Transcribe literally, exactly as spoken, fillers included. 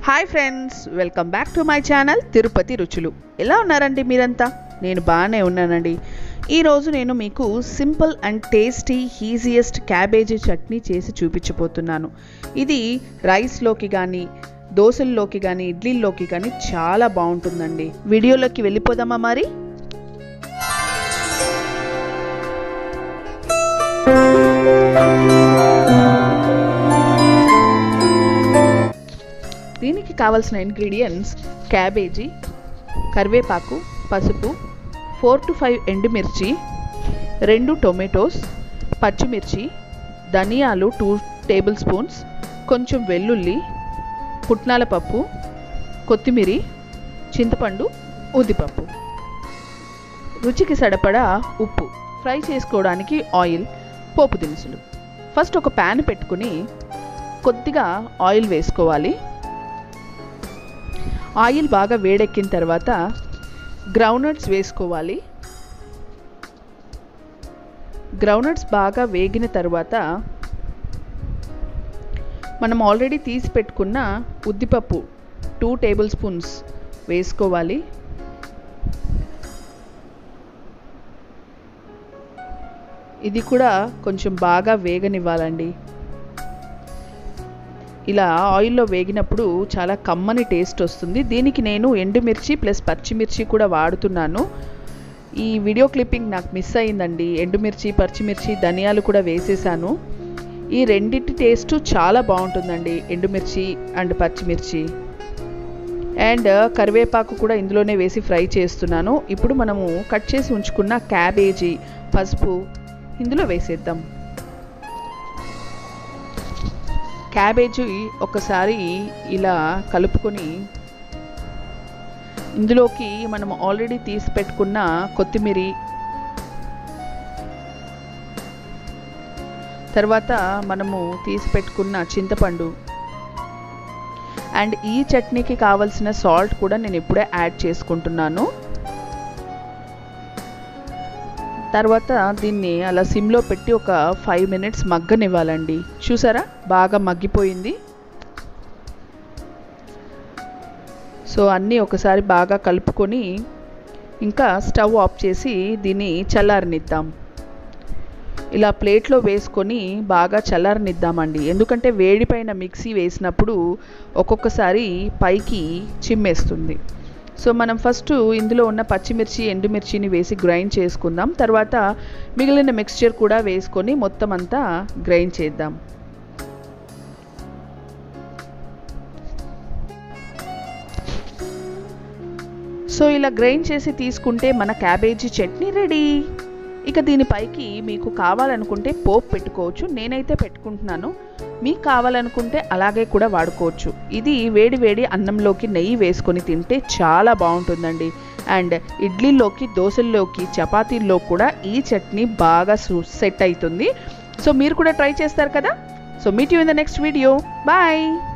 Hi friends, welcome back to my channel Tirupati Ruchulu. ఎలా ఉన్నారండి మీరంతా? నేను బాగానే ఉన్నానండి. ఈరోజు నేను మీకు simple and tasty easiest cabbage chutney చేసి చూపించబోతున్నాను. ఇది రైస్లోకి కానీ దోశల్లోకి కానీ ఇడ్లీల్లోకి కానీ చాలా బాగుంటుందండి. వీడియోలోకి వెళ్ళిపోదామా మరి? దీనికి కావాల్సిన ఇంగ్రీడియంట్స్ క్యాబేజీ, కరివేపాకు, పసుపు, ఫోర్ టు ఫైవ్ ఎండుమిర్చి, రెండు టొమాటోస్, పచ్చిమిర్చి, ధనియాలు టూ టేబుల్ స్పూన్స్, కొంచెం వెల్లుల్లి, పుట్నాల పప్పు, కొత్తిమీర, చింతపండు, ఉద్దిపప్పు, రుచికి సరిపడా ఉప్పు, ఫ్రై చేసుకోవడానికి ఆయిల్, పోపు దినుసులు. ఫస్ట్ ఒక ప్యాన్ పెట్టుకుని కొద్దిగా ఆయిల్ వేసుకోవాలి. ఆయిల్ బాగా వేడెక్కిన తర్వాత గ్రౌండ్నట్స్ వేసుకోవాలి. గ్రౌండ్నట్స్ బాగా వేగిన తర్వాత మనం ఆల్రెడీ తీసి పెట్టుకున్న ఉద్దిపప్పు టూ టేబుల్ స్పూన్స్ వేసుకోవాలి. ఇది కూడా కొంచెం బాగా వేగనివ్వాలండి. ఇలా ఆయిల్లో వేగినప్పుడు చాలా కమ్మని టేస్ట్ వస్తుంది. దీనికి నేను ఎండుమిర్చి ప్లస్ పచ్చిమిర్చి కూడా వాడుతున్నాను. ఈ వీడియో క్లిప్పింగ్ నాకు మిస్ అయిందండి. ఎండుమిర్చి, పచ్చిమిర్చి, ధనియాలు కూడా వేసేసాను. ఈ రెండింటి టేస్ట్ చాలా బాగుంటుందండి, ఎండుమిర్చి అండ్ పచ్చిమిర్చి. అండ్ కరివేపాకు కూడా ఇందులోనే వేసి ఫ్రై చేస్తున్నాను. ఇప్పుడు మనము కట్ చేసి ఉంచుకున్న క్యాబేజీ, పసుపు ఇందులో వేసేద్దాం. క్యాబేజీ ఒకసారి ఇలా కలుపుకొని ఇందులోకి మనం ఆల్రెడీ తీసి పెట్టుకున్న కొత్తిమీర, తర్వాత మనము తీసి పెట్టుకున్న చింతపండు అండ్ ఈ చట్నీకి కావలసిన సాల్ట్ కూడా నేను ఇప్పుడే యాడ్ చేసుకుంటున్నాను. తర్వాత దీన్ని అలా సిమ్లో పెట్టి ఒక ఫైవ్ మినిట్స్ మగ్గనివ్వాలండి. చూసారా, బాగా మగ్గిపోయింది. సో అన్నీ ఒకసారి బాగా కలుపుకొని ఇంకా స్టవ్ ఆఫ్ చేసి దీన్ని చల్లారనిద్దాం. ఇలా ప్లేట్లో వేసుకొని బాగా చల్లారనిద్దామండి. ఎందుకంటే వేడిపైన మిక్సీ వేసినప్పుడు ఒక్కొక్కసారి పైకి చిమ్మేస్తుంది. సో మనం ఫస్ట్ ఇందులో ఉన్న పచ్చిమిర్చి, ఎండుమిర్చిని వేసి గ్రైండ్ చేసుకుందాం. తర్వాత మిగిలిన మిక్స్చర్ కూడా వేసుకొని మొత్తం అంతా గ్రైండ్ చేద్దాం. సో ఇలా గ్రైండ్ చేసి తీసుకుంటే మన క్యాబేజీ చట్నీ రెడీ. ఇక దీనిపైకి మీకు కావాలనుకుంటే పోపు పెట్టుకోవచ్చు. నేనైతే పెట్టుకుంటున్నాను. మీకు కావాలనుకుంటే అలాగే కూడా వాడుకోవచ్చు. ఇది వేడి వేడి అన్నంలోకి నెయ్యి వేసుకొని తింటే చాలా బాగుంటుందండి. అండ్ ఇడ్లీలోకి, దోశల్లోకి, చపాతీల్లో కూడా ఈ చట్నీ బాగా సెట్ అవుతుంది. సో మీరు కూడా ట్రై చేస్తారు కదా. So meet you in the next video. Bye.